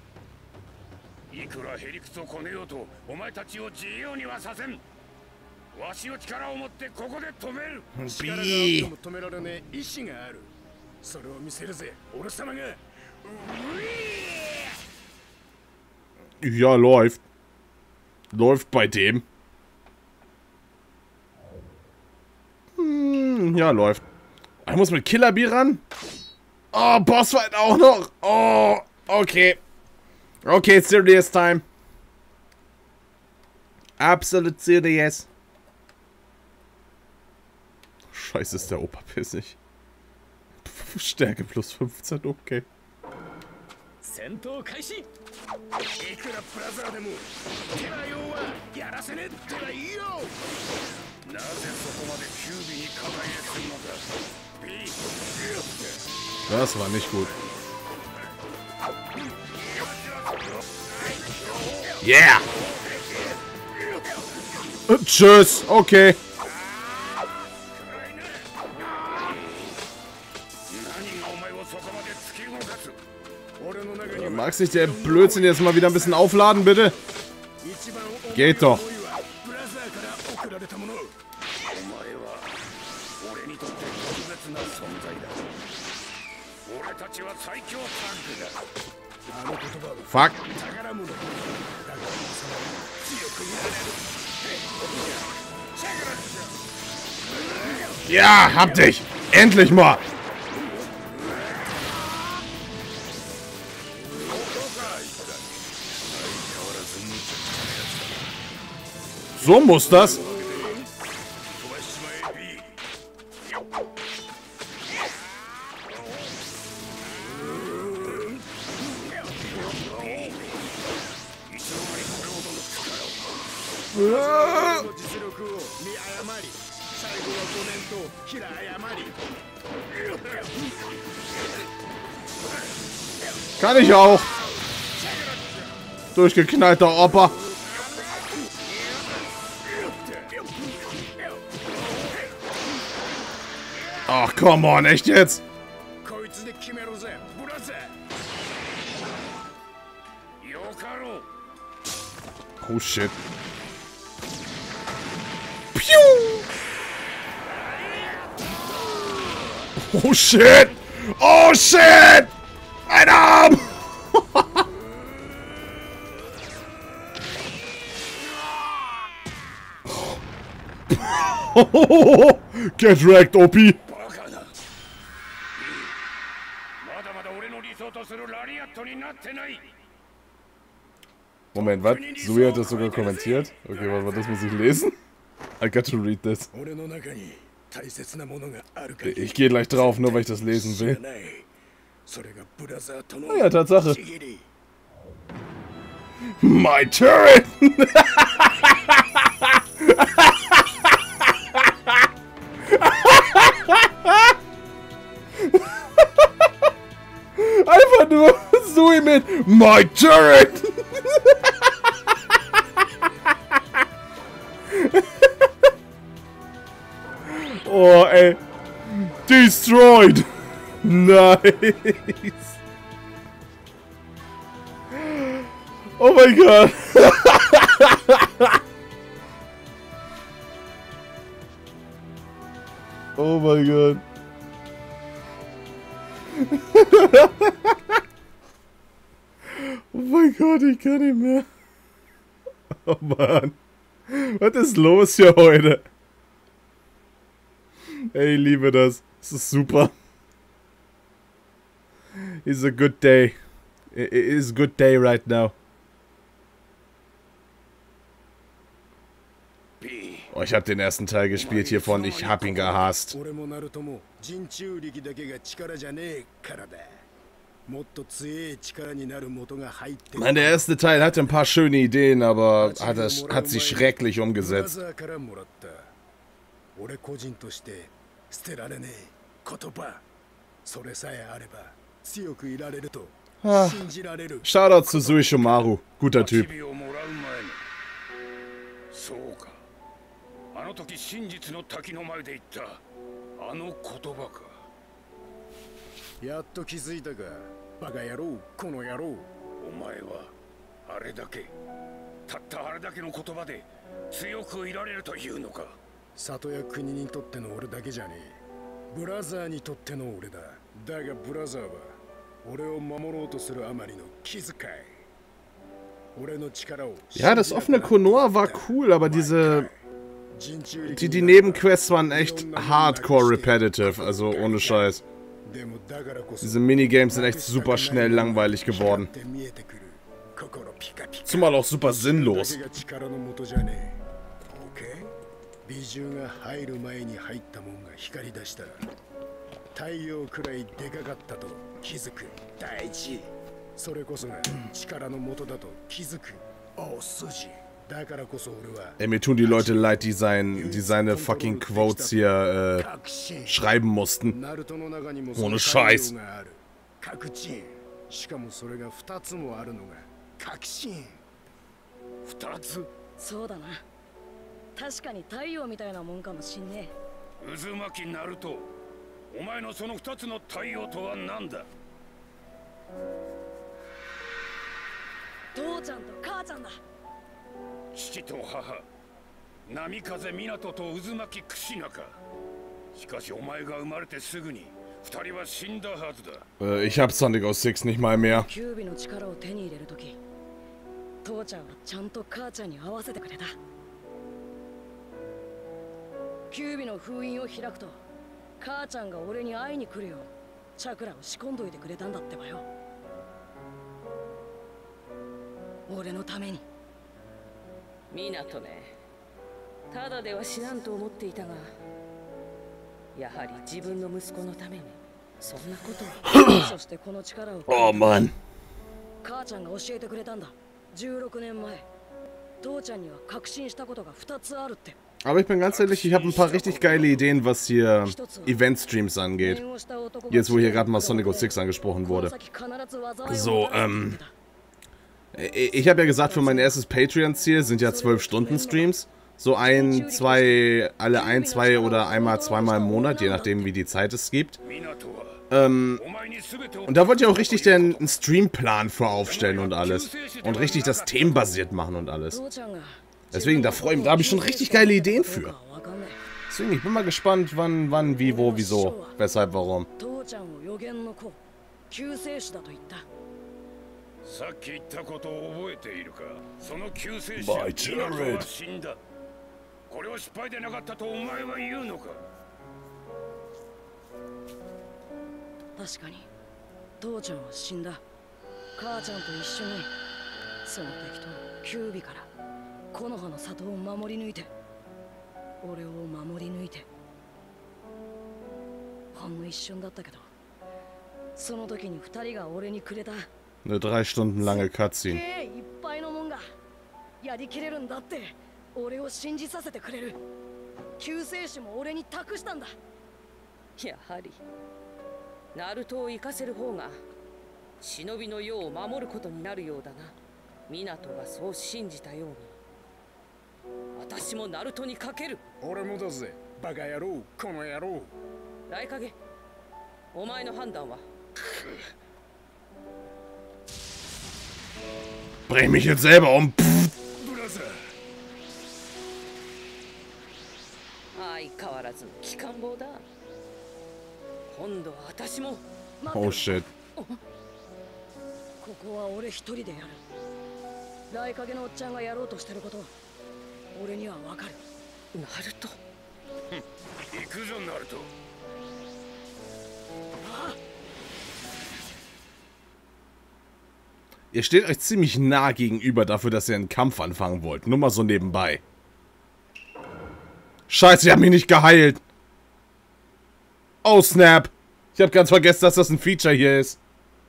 いくらへりくつをこねようとお前たちを自由にはさせん。 B. Ja, läuft. Läuft bei dem. Ja, läuft. Ich muss mit Killer B ran. Oh, Bossfight auch noch. Oh, okay. Okay, serious time. Absolut serious. Scheiße, ist der Opa pissig. Stärke plus 15, okay. Das war nicht gut. Yeah! Tschüss, okay. Magst nicht der Blödsinn jetzt mal wieder ein bisschen aufladen, bitte? Geht doch. Fuck. Ja, hab dich. Endlich mal. So muss das. Kann ich auch. Durchgeknallter Opa. Ach, come on, echt jetzt? Oh, shit. Piu! Oh, shit! Oh, shit! Ein Arm! Get wrecked, OP! Moment, was? Sui hat das sogar kommentiert? Okay, warte, das muss ich lesen. I got to read this. Ich gehe gleich drauf, nur weil ich das lesen will. Oh ja, Tatsache. My turret! Einfach nur Sui mit My turret! Oh, ey. Destroyed! Nice! Oh mein Gott! Oh mein Gott! Oh mein Gott, ich kann nicht mehr. Oh Mann. Was ist los hier heute? Ey, ich liebe das. Das ist super. It's a good day. It is a good day right now. Oh, ich habe den ersten Teil gespielt hiervon. Ich hab ihn gehasst. Nein, der erste Teil hatte ein paar schöne Ideen, aber hat sie schrecklich umgesetzt. Ah, Shoutout zu Suishomaru. Guter Typ. たったあれだけの言葉で強くいられるというのか。 里や国にとっての俺だけじゃねえ。ブラザーにとっての俺だ。だがブラザーは俺を守ろうとするあまりの気遣い。俺の力を。 Ja, das offene Konoha war cool, aber die Nebenquests waren echt hardcore repetitive, also ohne Scheiß. Diese Minigames sind echt super schnell langweilig geworden. Zumal auch super sinnlos. 美獣が入る前に入ったもんが光り出したら太陽くらいでかかったと気づく大事。それこそが力の元だと気づく大筋。だからこそ俺は。 Ey, mir tun die Leute leid, die seine fucking Quotes hier schreiben mussten. Ohne Scheiß. しかもそれが2つもあるのが確信。2つ。 そうだな。確かに太陽みたいなもんかもしんねえ。渦巻きナルト、お前のその2つの太陽とは何だ。 父ちゃんと母ちゃんだ。 父と母、波風湊と渦巻きクシナか。しかしお前が生まれてすぐに2人は死んだはずだ。 Ich hab Sonic aus 6 nicht mal mehr. キュービの力を手に入れるとき、父ちゃんはちゃんと母ちゃんに合わせてくれた。キュービの封印を開くと母ちゃんが俺に会いに来るようチャクラを仕込んどいてくれたんだってばよ。俺のために。 ミナトね、ただでは死なんと思っていたが、やはり自分の息子のためにそんなことを。そしてこの力を Oh Mann. 母ちゃんが教えてくれたんだ。16年前父ちゃんには確信したことが2つあるって。 Aber ich bin ganz ehrlich, ich habe ein paar richtig geile Ideen, was hier Event-Streams angeht. Jetzt, wo hier gerade mal Sonic 06 angesprochen wurde. So, ich habe ja gesagt, für mein erstes Patreon-Ziel sind ja 12-Stunden-Streams. So alle 1, 2 oder einmal, zweimal im Monat, je nachdem, wie die Zeit es gibt. Und da wollte ich auch richtig einen Streamplan für aufstellen und alles. Und richtig das themenbasiert machen und alles. Deswegen, da habe ich schon richtig geile Ideen für. Deswegen, ich bin mal gespannt, wann, wie, wo, wieso, weshalb, warum. By Jared. これは失敗でなかったとお前は言うのか。 確かに父ちゃんは死んだ。母ちゃんと一緒にその敵とキュービから木の葉の里を守り抜いて、俺を守り抜いて。ほんの一瞬だったけど、その時に2人が俺にくれた Eine 3 Stunden lange Cutscene. いっぱいのもんがやりきれるんだって俺を信じさせてくれる。救世主も俺に託したんだ。 やはりナルトを生かせる方が忍びの世を守ることになるようだな。ミナトがそう信じたように、私もナルトにかける。 俺もだぜ、バカ野郎、この野郎。 ライカゲ、お前の判断は。 Bring mich jetzt selber um. 相変わらずの機関棒だ。今度は私も。 Oh shit. ここは俺一人でやる。ライカゲのおっちゃんがやろうとしてること、俺にはわかる。 ナルト。 行くぞナルト。 Ihr steht euch ziemlich nah gegenüber dafür, dass ihr einen Kampf anfangen wollt. Nur mal so nebenbei. Scheiße, ich hab mich nicht geheilt. Oh, snap. Ich hab ganz vergessen, dass das ein Feature hier ist.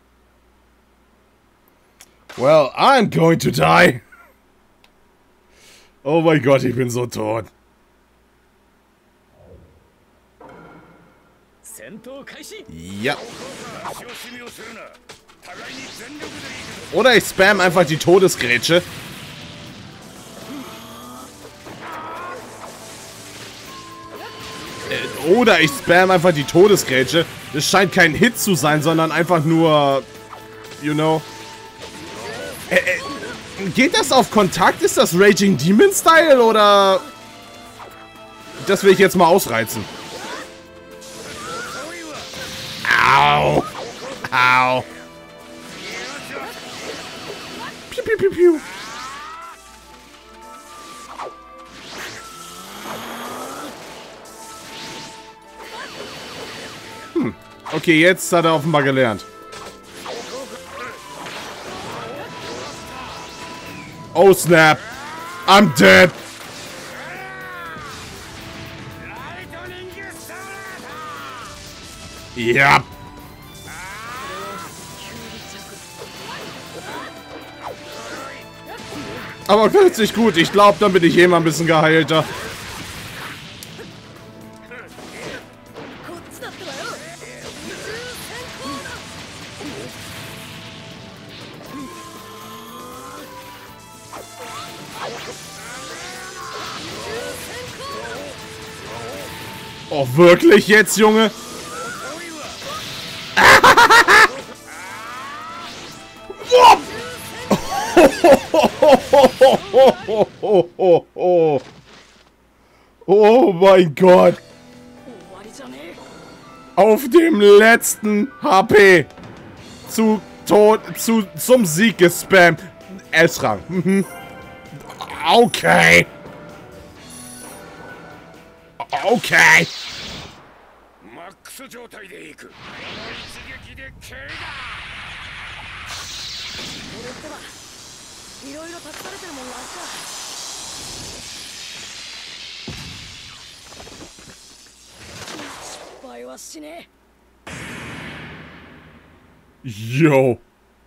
Well, I'm going to die. Oh mein Gott, ich bin so tot. Ja. Oder ich spam einfach die Todesgrätsche. Oder ich spam einfach die Todesgrätsche. Das scheint kein Hit zu sein, sondern einfach nur, you know. Geht das auf Kontakt? Ist das Raging Demon Style oder... Das will ich jetzt mal ausreizen. Au! Au! Piu, piu, piu, piu. Okay, jetzt hat er offenbar gelernt. Oh, snap. I'm dead. Ja. Aber fühlt sich gut. Ich glaube, dann bin ich eh mal ein bisschen geheilter. Oh, wirklich jetzt, Junge? Oh mein Gott. Auf dem letzten HP. Zum Sieg gespammt. S-Rang. Mhm. Okay. Okay. マックス状態でいく。一撃で蹴りだ。 俺ってはいろいろ託されてるもんなんか。失敗はしねえ。 Yo.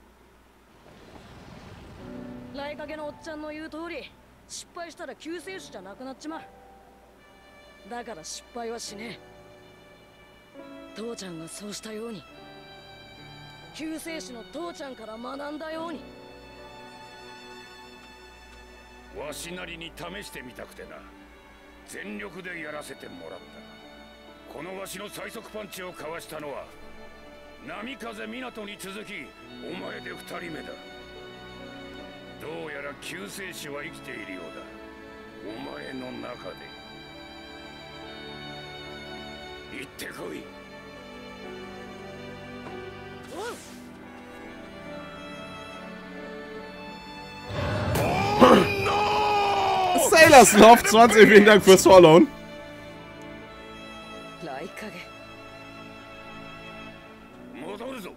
来影のおっちゃんの言う通り、失敗したら救世主じゃなくなっちまう。だから失敗はしねえ。父ちゃんがそうしたように、救世主の父ちゃんから学んだように。 わしなりに試してみたくてな。全力でやらせてもらった。このわしの最速パンチをかわしたのは波風湊に続きお前で2人目だ。どうやら救世主は生きているようだ。お前の中で。行ってこい。 Sailor's Loft, 20, vielen Dank fürs Followen. 来影。 戻るぞ。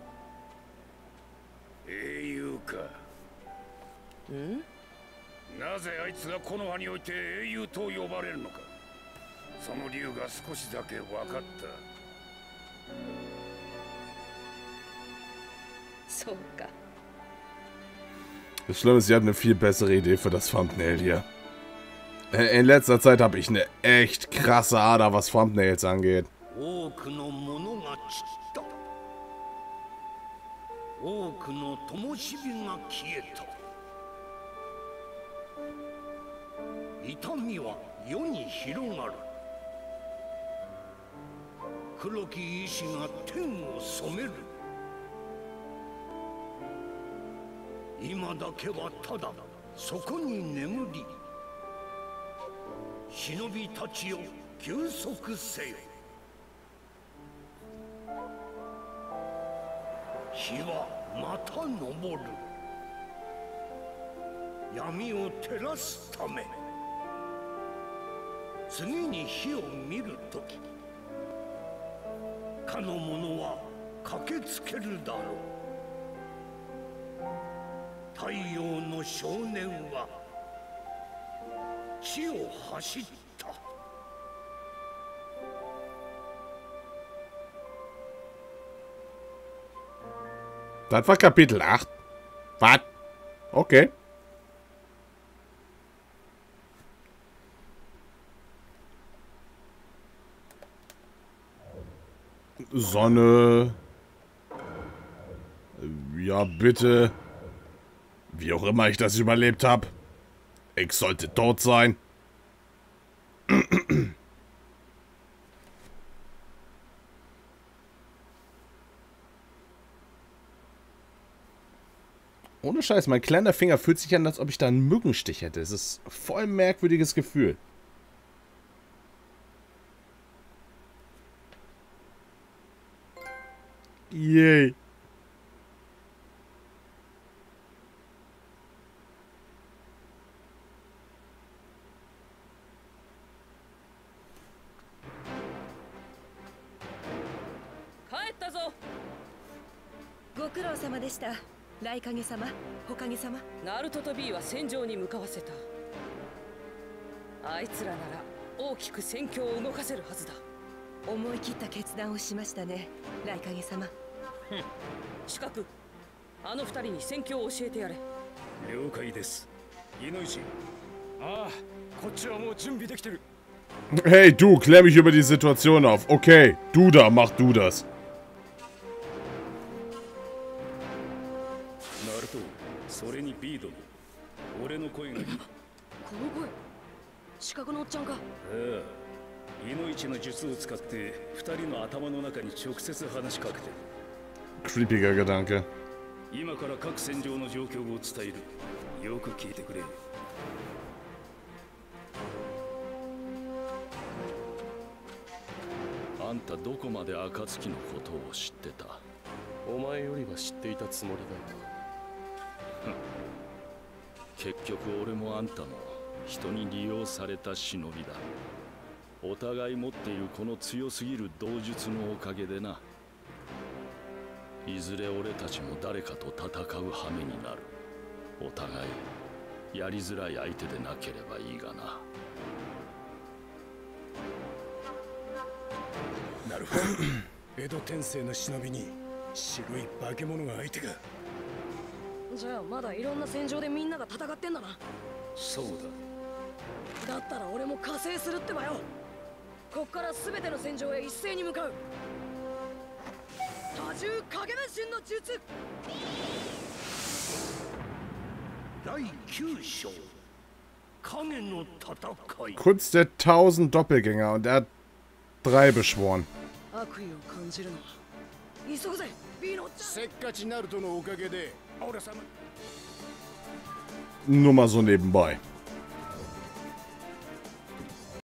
英雄か。 ん？ なぜあいつがこの葉において英雄と呼ばれるのか。その理由が少しだけ分かった。 そうか。 Das Schlimme ist, sie haben eine viel bessere Idee für das Thumbnail hier. In letzter Zeit habe ich eine echt krasse Ader, was Thumbnails angeht. 多くのものが散った。多くの灯火が消えた。痛みは世に広がる。黒き石が天を染める。今だけはただそこに眠り、忍びたちよ休息せよ。日はまた昇る。闇を照らすため。次に火を見るとき、かの者は駆けつけるだろう。太陽の少年は地を走った。 Das war Kapitel 8. Was? Okay. Sonne. Ja, bitte. Wie auch immer ich das überlebt habe. Ich sollte tot sein. Ohne Scheiß, mein kleiner Finger fühlt sich an, als ob ich da einen Mückenstich hätte. Es ist voll ein merkwürdiges Gefühl. Yay. ナルトと B は戦場に向かわせた。あいつらなら大きく戦況を動かせるはずだ。 思い切った決断をしましたね、ライカゲ様。 四角、あの二人に戦況を教えてやれ。 了解です。イノイチ。 ああ、こっちはもう準備できてる。 Hey, du, klär mich über die Situation auf. Okay, du da, mach du das. ナルト、それにビードル。俺の声がいい。この声、四角のおっちゃんか。 ああ。イノイチの術を使って二人の頭の中に直接話しかけてる。 Creepiger Gedanke. 今から各戦場の状況を伝える。よく聞いてくれ。 あんたどこまで暁のことを知ってた？お前よりは知っていたつもりだよ。結局俺もあんたも人に利用された忍びだ。お互い持っているこの強すぎる道術のおかげでな。いずれ俺たちも誰かと戦う羽目になる。お互いやりづらい相手でなければいいがな。 なるほど。江戸天聖の忍びに白い化け物が相手か。 じゃあまだいろんな戦場でみんなが戦ってんだな。 そうだ。だったら俺も加勢するってばよ。こっから全ての戦場へ一斉に向かう。多重影分身の術。 第9章影の戦い。 Kunst der 1000 Doppelgänger und er hat 3 beschworen. 悪意を感じるのは急ぐぜ、ビーノ。 せっかちナルトのおかげで俺様。 Nur mal so nebenbei.